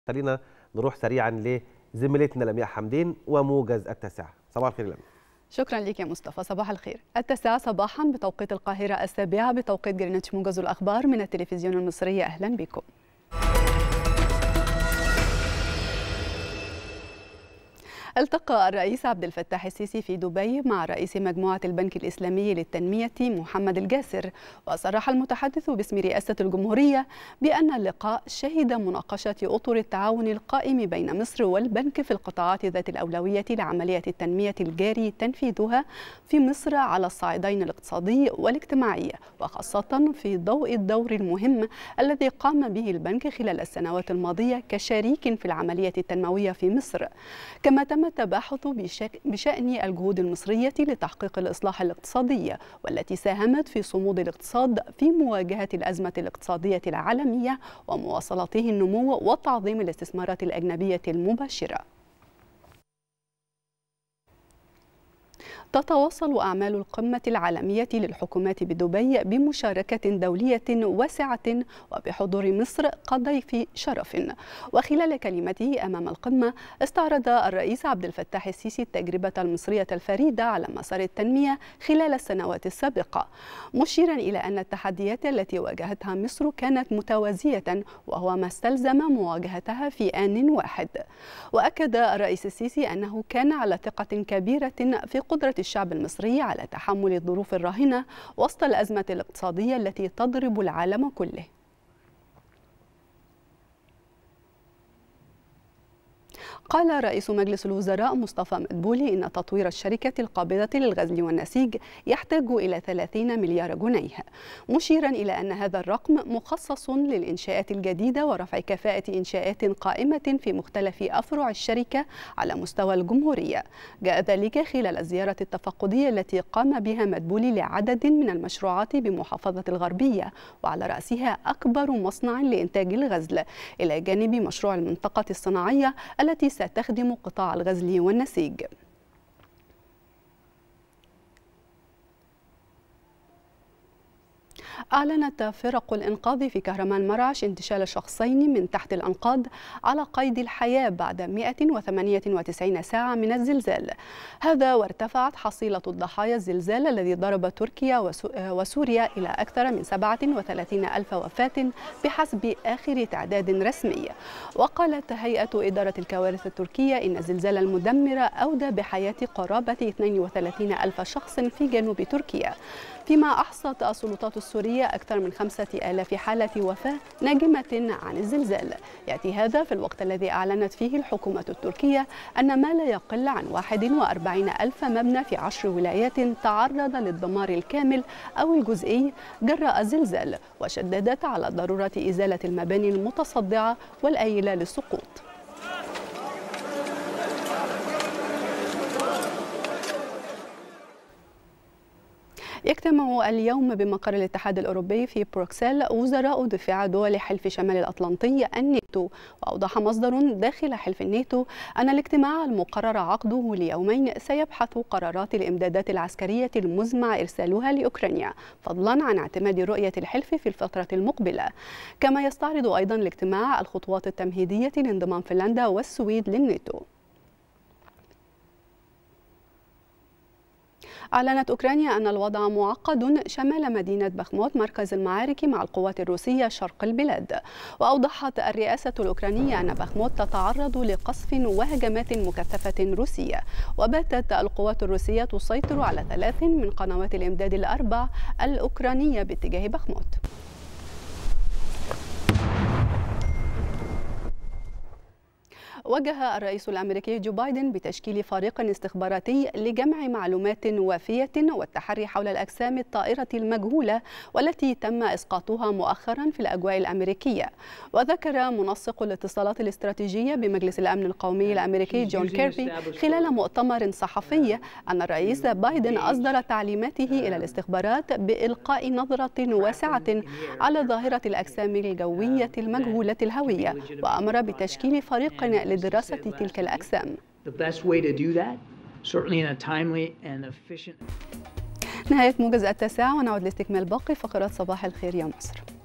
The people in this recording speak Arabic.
خلينا نروح سريعا لزميلتنا لمياء حمدين وموجز التاسعة. صباح الخير لمياء. شكرا لك يا مصطفى. صباح الخير. 9 صباحا بتوقيت القاهرة، 7 بتوقيت جرينتش. موجز الأخبار من التلفزيون المصري، أهلا بكم. التقى الرئيس عبد الفتاح السيسي في دبي مع رئيس مجموعة البنك الإسلامي للتنمية محمد الجاسر، وصرح المتحدث باسم رئاسة الجمهورية بأن اللقاء شهد مناقشة أطر التعاون القائم بين مصر والبنك في القطاعات ذات الأولوية لعملية التنمية الجاري تنفيذها في مصر على الصعيدين الاقتصادي والاجتماعي، وخاصة في ضوء الدور المهم الذي قام به البنك خلال السنوات الماضية كشريك في العملية التنموية في مصر. كما تم التباحث بشأن الجهود المصرية لتحقيق الإصلاح الاقتصادي والتي ساهمت في صمود الاقتصاد في مواجهة الأزمة الاقتصادية العالمية ومواصلته النمو وتعظيم الاستثمارات الأجنبية المباشرة. تتواصل أعمال القمة العالمية للحكومات بدبي بمشاركة دولية واسعة وبحضور مصر كضيف شرف. وخلال كلمته أمام القمة استعرض الرئيس عبد الفتاح السيسي التجربة المصرية الفريدة على مسار التنمية خلال السنوات السابقة، مشيرا إلى أن التحديات التي واجهتها مصر كانت متوازية وهو ما استلزم مواجهتها في آن واحد. وأكد الرئيس السيسي أنه كان على ثقة كبيرة في قدرة الشعب المصري على تحمل الظروف الراهنة وسط الأزمة الاقتصادية التي تضرب العالم كله. قال رئيس مجلس الوزراء مصطفى مدبولي إن تطوير الشركة القابضة للغزل والنسيج يحتاج إلى 30 مليار جنيه، مشيرا إلى أن هذا الرقم مخصص للإنشاءات الجديدة ورفع كفاءة إنشاءات قائمة في مختلف أفرع الشركة على مستوى الجمهورية. جاء ذلك خلال الزيارة التفقدية التي قام بها مدبولي لعدد من المشروعات بمحافظة الغربية، وعلى رأسها أكبر مصنع لإنتاج الغزل، إلى جانب مشروع المنطقة الصناعية التي ستخدم قطاع الغزل والنسيج. أعلنت فرق الإنقاذ في كهرمان مرعش انتشال شخصين من تحت الأنقاض على قيد الحياة بعد 198 ساعة من الزلزال. هذا وارتفعت حصيلة الضحايا الزلزال الذي ضرب تركيا وسوريا إلى أكثر من 37 ألف وفاة بحسب آخر تعداد رسمي. وقالت هيئة إدارة الكوارث التركية إن الزلزال المدمر أودى بحياة قرابة 32 ألف شخص في جنوب تركيا، فيما أحصت السلطات السورية أكثر من 5000 حالة وفاة ناجمة عن الزلزال. يأتي هذا في الوقت الذي أعلنت فيه الحكومة التركية أن ما لا يقل عن 41 ألف مبنى في 10 ولايات تعرض للدمار الكامل أو الجزئي جراء الزلزال، وشددت على ضرورة إزالة المباني المتصدعة والآيلة للسقوط. يجتمع اليوم بمقر الاتحاد الأوروبي في بروكسل وزراء دفاع دول حلف شمال الأطلنطي الناتو. وأوضح مصدر داخل حلف الناتو أن الاجتماع المقرر عقده ليومين سيبحث قرارات الإمدادات العسكرية المزمع إرسالها لأوكرانيا، فضلا عن اعتماد رؤية الحلف في الفترة المقبلة. كما يستعرض أيضا الاجتماع الخطوات التمهيدية لانضمام فنلندا والسويد للناتو. أعلنت أوكرانيا أن الوضع معقد شمال مدينة بخموت مركز المعارك مع القوات الروسية شرق البلاد. وأوضحت الرئاسة الأوكرانية أن بخموت تتعرض لقصف وهجمات مكثفة روسية، وباتت القوات الروسية تسيطر على 3 من قنوات الإمداد الأربع الأوكرانية باتجاه بخموت. وجه الرئيس الأمريكي جو بايدن بتشكيل فريق استخباراتي لجمع معلومات وافية والتحري حول الأجسام الطائرة المجهولة والتي تم إسقاطها مؤخرا في الأجواء الأمريكية. وذكر منسق الاتصالات الاستراتيجية بمجلس الأمن القومي الأمريكي جون كيربي خلال مؤتمر صحفي أن الرئيس بايدن أصدر تعليماته إلى الاستخبارات بإلقاء نظرة واسعة على ظاهرة الأجسام الجوية المجهولة الهوية، وأمر بتشكيل فريق لدراسة تلك الأجسام. نهاية موجز التاسعة، ونعود لاستكمال باقي فقرات صباح الخير يا مصر.